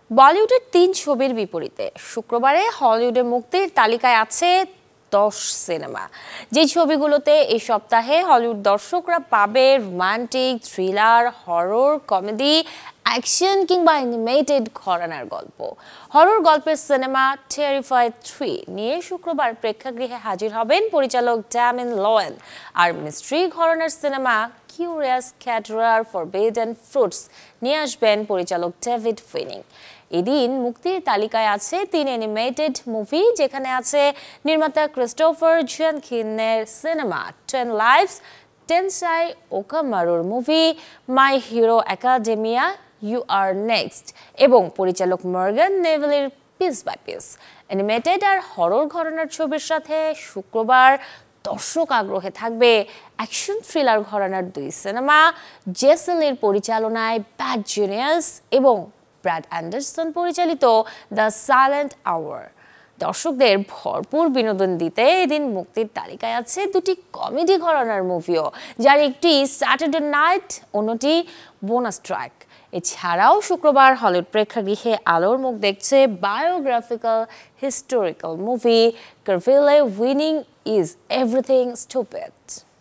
বলিউডের ৩ ছবির বিপরীতে শুক্রবারে হলিউডে মুক্তির তালিকায় আছে 10 সিনেমা। যে ছবিগুলোতে এই সপ্তাহে হলিউড দর্শকরা পাবে romantic, thriller, horror, comedy, action কিংবা অ্যানিমেটেড ঘরানার গল্প। হরর গল্পের সিনেমা টেরিফাইড 3 নিয়ে শুক্রবার প্রেক্ষাগৃহে হাজির হবেন পরিচালক ড্যামিন লোয়েন। আর মিস্ট্রি ঘরানার cinema curious caterer forbidden fruits নিয়ে আসবেন পরিচালক ডেভিড ফিনিং। এদিন মুক্তির তালিকায় আছে 3 অ্যানিমেটেড মুভি, যেখানে আছে নির্মাতা ক্রিস্টোফার জেনকিনের সিনেমা 10 লাইভস, টেনসাই ওকামারুর movie my hero academia you're next এবং পরিচালক মর্গান নেভেলের পিস বাই পিস। অ্যানিমেটেড আর হরর ঘরানার ছবির সাথে শুক্রবার দর্শক আগ্রহে থাকবে অ্যাকশন থ্রিলার ঘরানার 2 সিনেমা, জেসেলের পরিচালনায় ব্যাড জিনিয়াস এবং ব্র্যাড অ্যান্ডারসন পরিচালিত দ্য সাইলেন্ট আওয়ার। দর্শকদের ভরপুর বিনোদন দিতে এদিন মুক্তির তালিকায় আছে 2টি কমেডি ঘরানার মুভিও, যার একটি স্যাটারডে নাইট, অন্যটি বোনাস ট্র্যাক। এছাড়াও শুক্রবার হলিউড প্রেক্ষাগৃহে আলোর মুখ দেখছে biographical historical movie Carville winning is everything stupid.